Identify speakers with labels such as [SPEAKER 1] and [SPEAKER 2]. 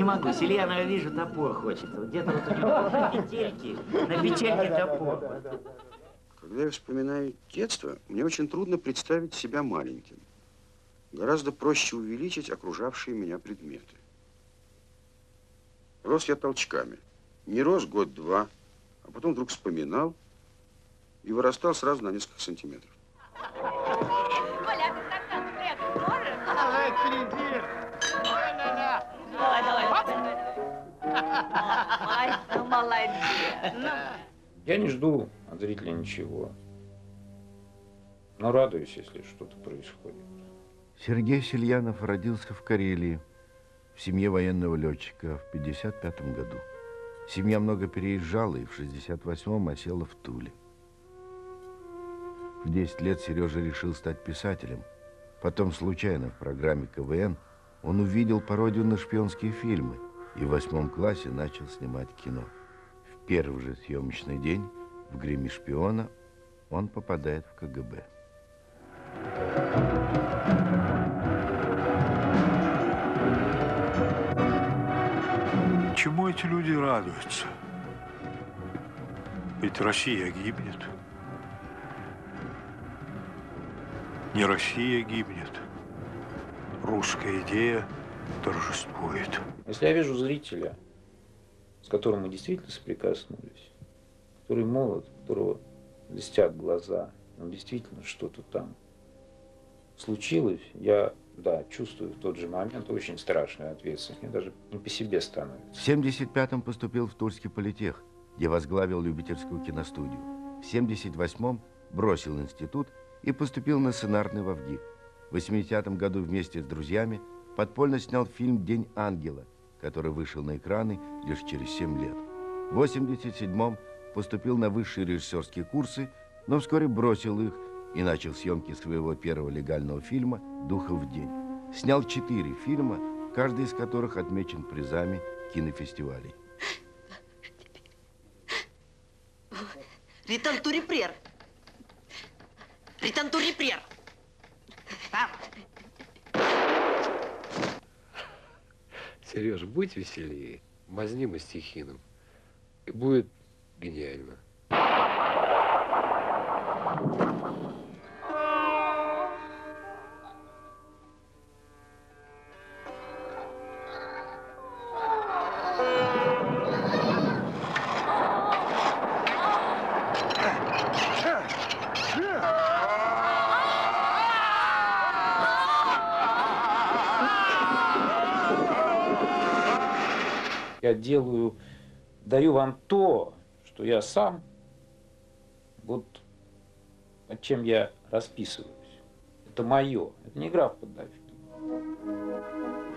[SPEAKER 1] могу. Сельянова, вижу, топор хочет. Где-то вот у него на петельке топор.
[SPEAKER 2] Когда я вспоминаю детство, мне очень трудно представить себя маленьким. Гораздо проще увеличить окружавшие меня предметы. Рос я толчками. Не рос год-два, а потом вдруг вспоминал и вырастал сразу на несколько сантиметров.
[SPEAKER 3] Коля, ты стакан спрятать можешь?
[SPEAKER 4] Давай, кредит.
[SPEAKER 3] Давай. Ну, молодец.
[SPEAKER 5] Я не жду от зрителя ничего, но радуюсь, если что-то происходит.
[SPEAKER 6] Сергей Сельянов родился в Карелии, в семье военного летчика в 1955 году. Семья много переезжала и в 1968-м осела в Туле. В 10 лет Сережа решил стать писателем. Потом случайно в программе КВН он увидел пародию на шпионские фильмы и в 8 классе начал снимать кино. В первый же съемочный день в гриме шпиона он попадает в КГБ.
[SPEAKER 7] Чему эти люди радуются? Ведь Россия гибнет. Не Россия гибнет. Русская идея торжествует.
[SPEAKER 5] Если я вижу зрителя, с которым мы действительно соприкоснулись, который молод, у которого блестят глаза, он действительно что-то там случилось, я, да, чувствую в тот же момент очень страшную ответственность. Мне даже не по себе становится.
[SPEAKER 6] В 1975-м поступил в Тульский политех, где возглавил любительскую киностудию. В 1978-м бросил институт и поступил на сценарный в ВГИК. В 1980 году вместе с друзьями подпольно снял фильм «День ангела», который вышел на экраны лишь через 7 лет. В 1987-м поступил на высшие режиссерские курсы, но вскоре бросил их и начал съемки своего первого легального фильма «Духов в день». Снял 4 фильма, каждый из которых отмечен призами кинофестивалей.
[SPEAKER 8] Ритантурипрер. Ритантурипрер.
[SPEAKER 9] Сереж, будь веселее. Мазни мы стихином. И будет гениально.
[SPEAKER 5] Я даю вам то, что я сам, вот над чем я расписываюсь. Это мое, это не игра в поддавки.